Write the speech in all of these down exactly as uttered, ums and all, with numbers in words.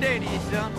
day to you, son.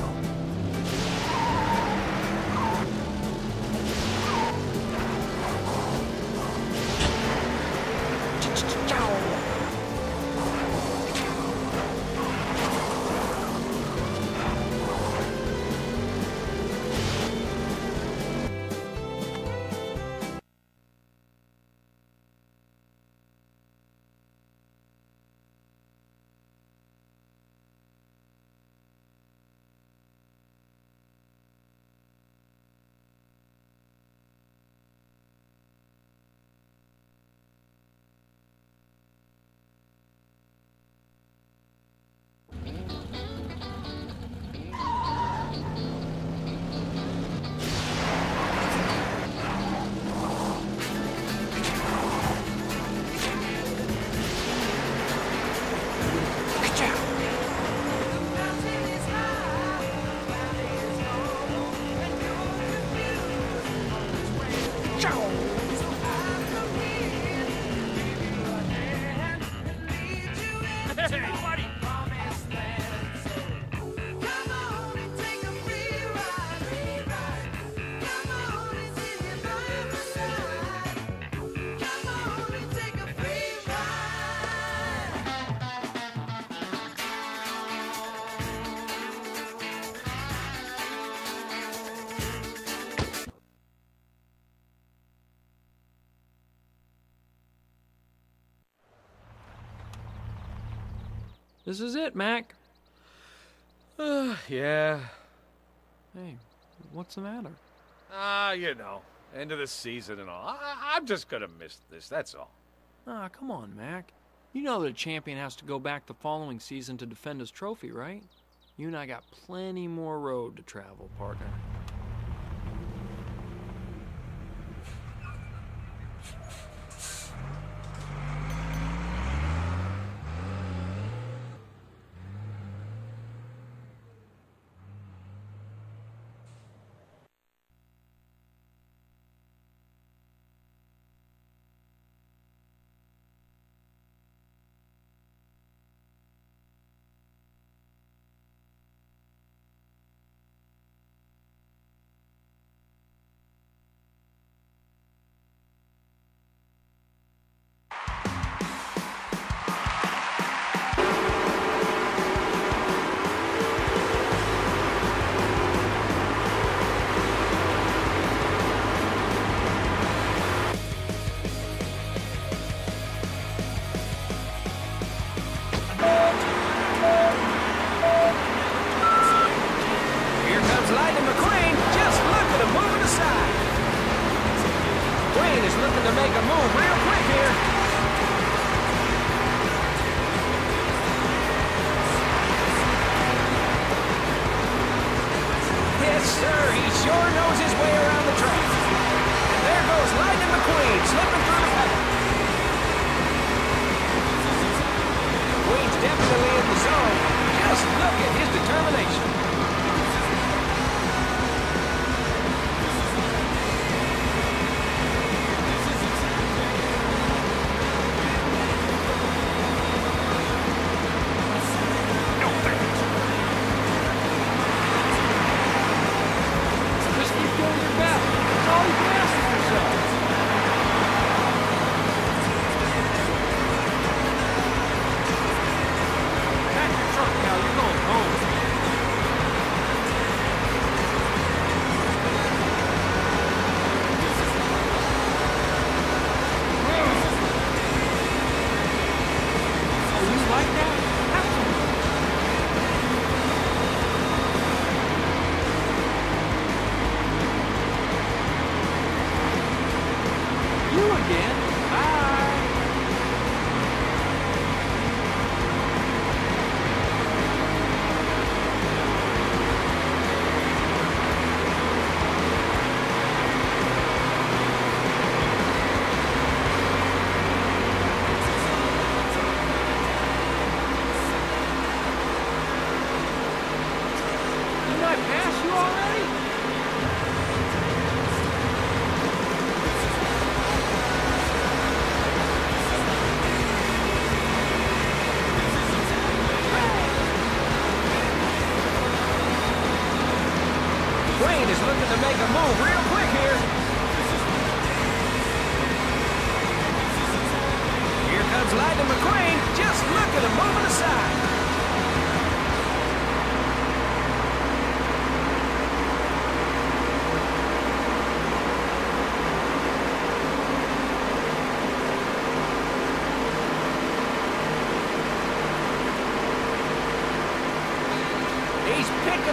This is it, Mac. Uh, yeah. Hey, what's the matter? Ah, uh, you know, end of the season and all. I I'm just gonna miss this, that's all. Ah, come on, Mac. You know that a champion has to go back the following season to defend his trophy, right? You and I got plenty more road to travel, partner. To make a move real quick here. Yes, sir, he sure knows his way around the track. And there goes Lightning McQueen, slipping through the pack. McQueen's definitely in the zone. Just look at his determination.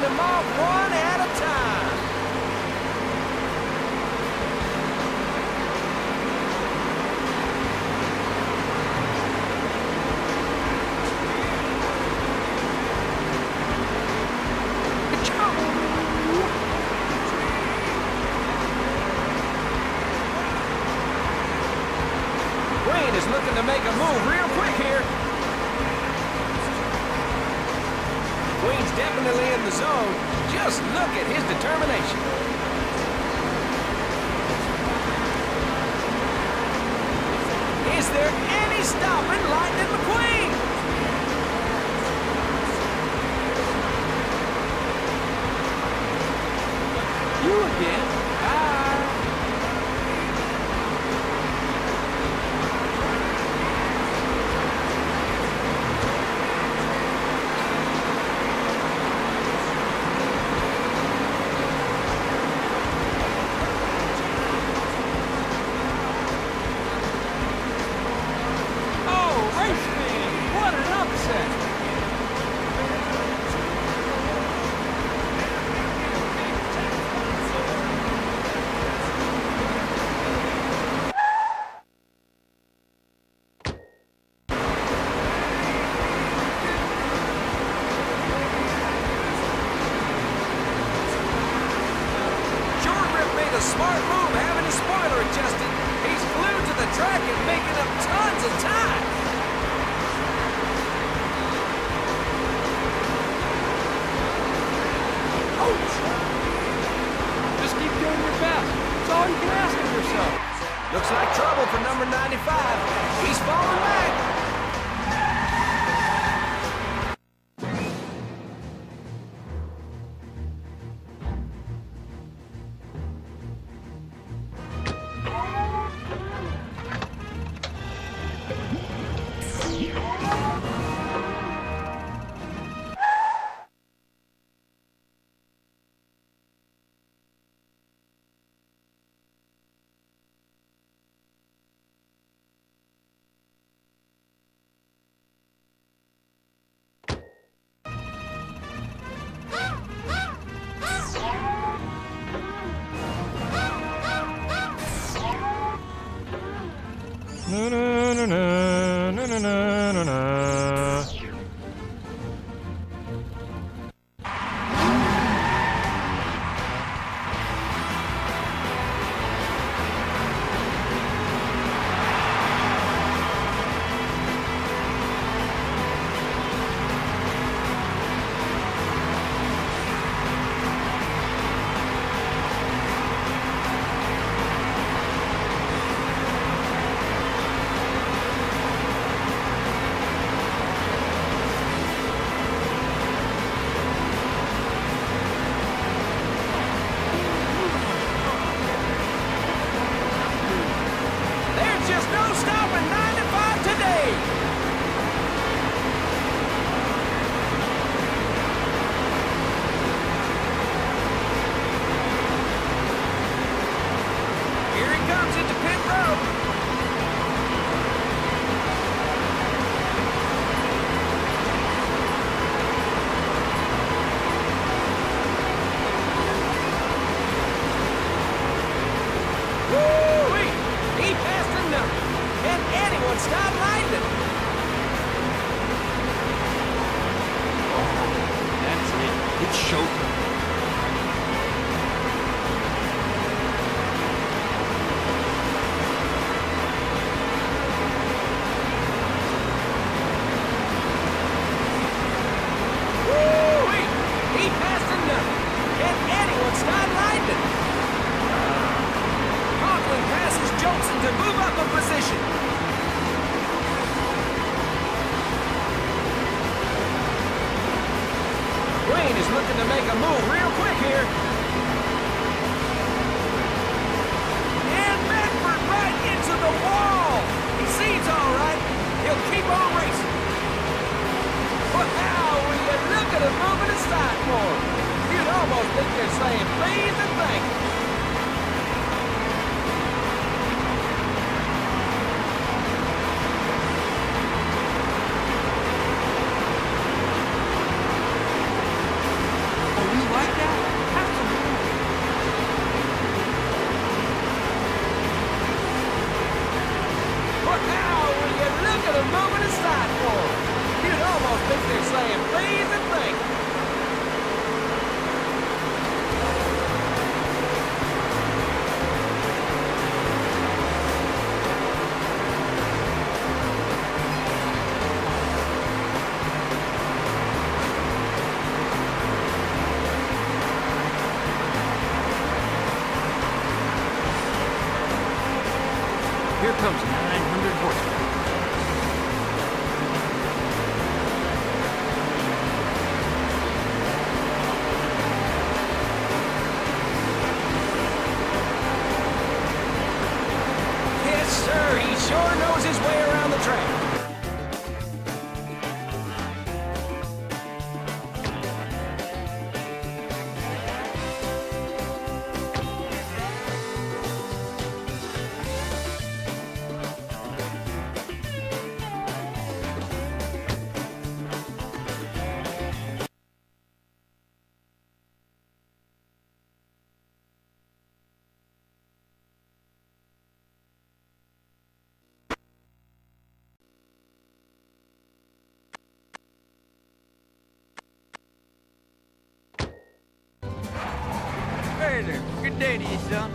picking them off one at a time. Wayne is looking to make a move real quick here. Wayne's definitely in the zone. Just look at his determination. Is there any stopping Lightning McQueen? You again? Bye. Smart move having his spoiler adjusted. He's glued to the track and making up tons of time. Ouch! Just keep doing your best. That's all you can ask of yourself. Looks like trouble for number ninety-five. He's falling back. Na na na na na na na na. Stop lightning! That's it. It's showtime. Woo-wee! He passed another. Can anyone stop lightning? Conklin passes Johnson to move up a position. Wayne is looking to make a move real quick here. And Medford right into the wall. He seems all right. He'll keep on racing. Wow, when you look at him moving aside for him, you'd almost think they're saying please and thank you. they're moving aside for him. You'd almost think they're saying please and thank you. Here comes nine hundred horsepower. Yes, sir, he sure knows his way around the track. Hey there. Good day to you, son.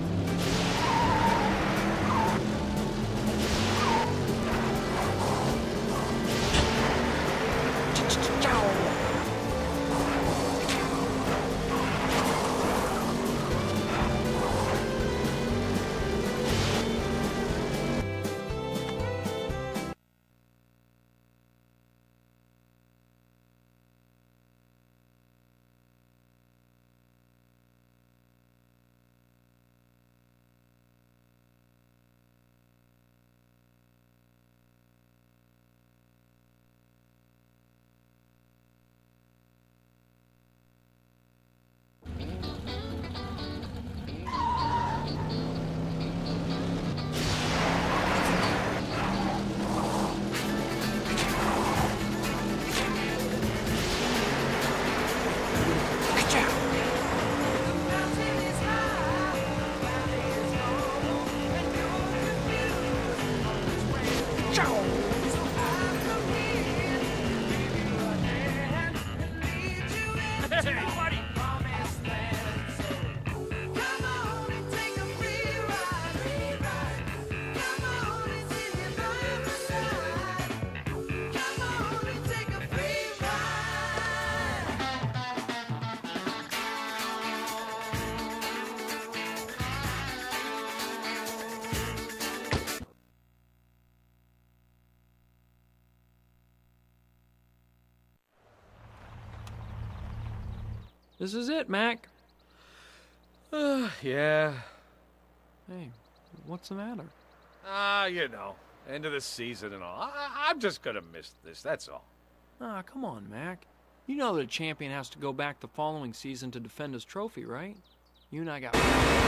This is it, Mac. Uh, yeah. Hey, what's the matter? Ah, you know, end of the season and all. I I'm just gonna miss this, that's all. Ah, come on, Mac. You know that a champion has to go back the following season to defend his trophy, right? You and I got... Oh,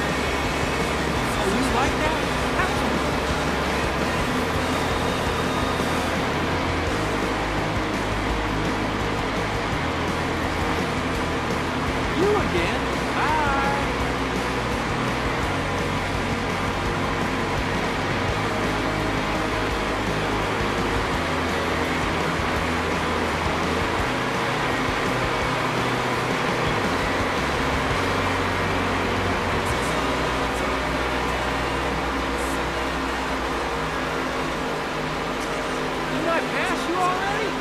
you like that? You again. Bye. Didn't I pass you already?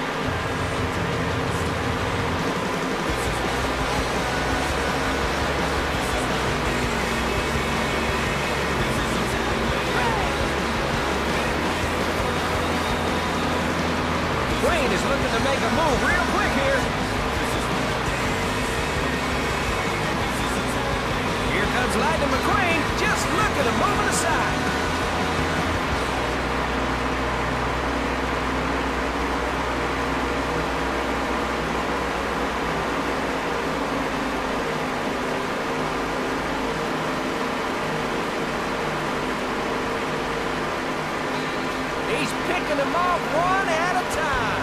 Wayne is looking to make a move real quick here. Here comes Lightning McQueen. Just look at him moving aside. He's picking them off one at a time.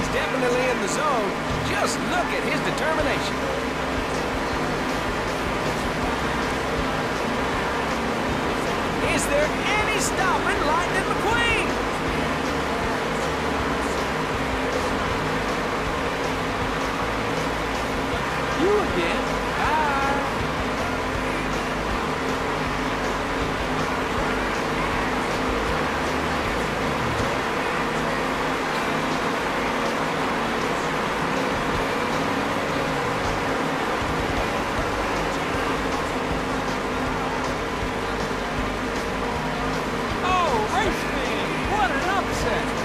Queen's definitely in the zone. Just look at his determination. Is there any stopping Lightning McQueen? You again. Bye. Oh, race man, what an upset.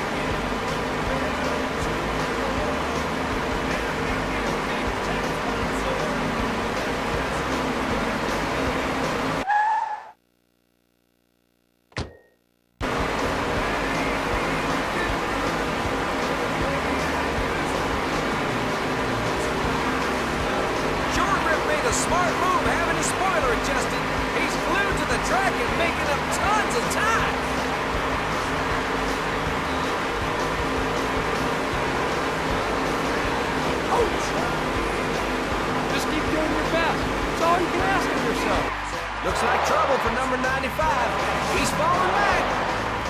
Smart move having his spoiler adjusted. He's glued to the track and making up tons of time. Ouch! Just keep doing your best. That's all you can ask of yourself. Looks like trouble for number ninety-five. He's falling back.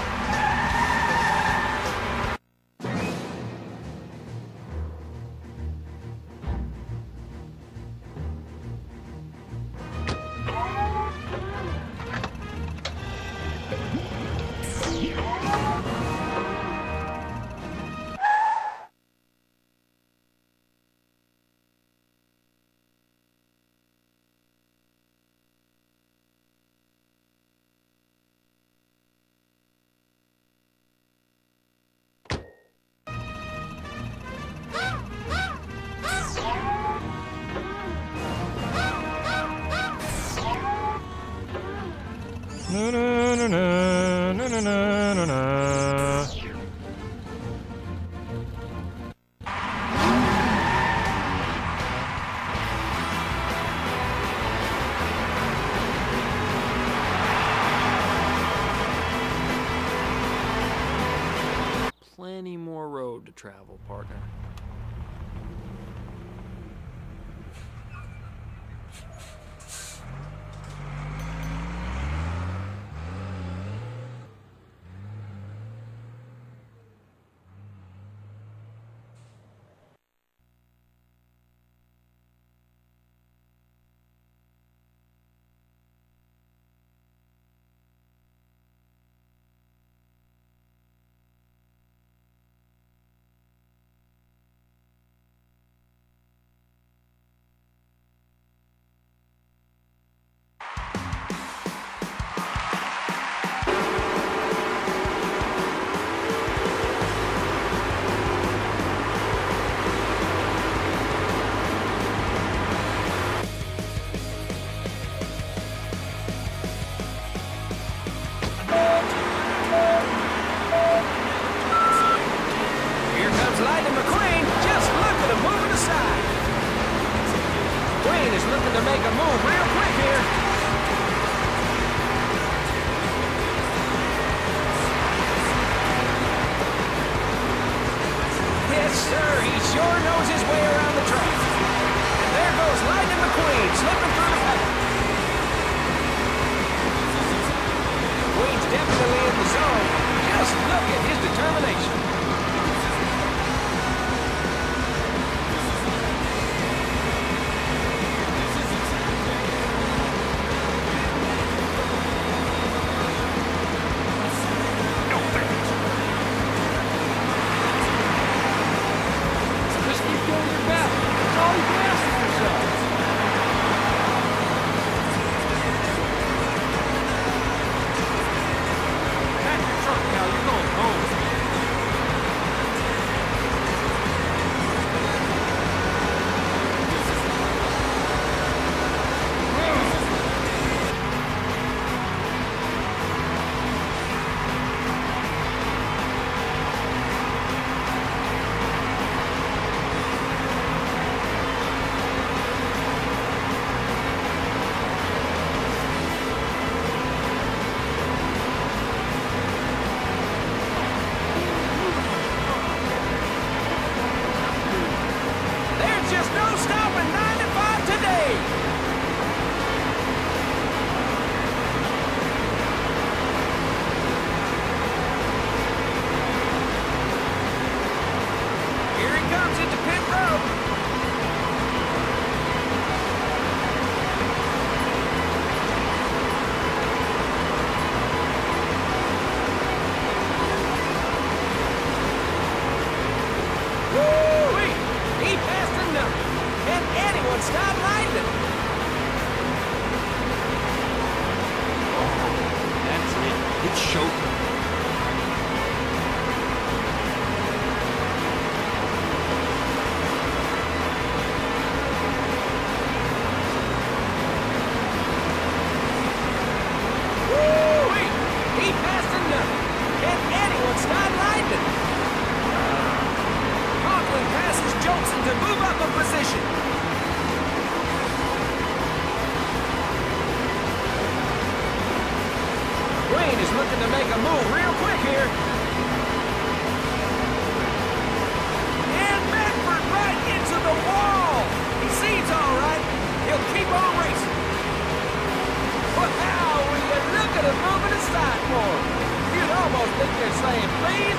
Na na na na na na na na. Plenty more road to travel, partner. Is looking to make a move real quick here. Yes, sir, he sure knows his way around the track. And there goes Lightning McQueen slipping through the pack. Queen's definitely in the zone. Just look at his determination. anyone stop Lightning? That's it. It's showtime. Woo-wee! He passed another. Can anyone stop Lightning? Conklin passes Johnson to move up a position. Wayne is looking to make a move real quick here. And Medford right into the wall. He seems all right. He'll keep on racing. Wow, will you look at him moving aside for him? You'd almost think they're saying, please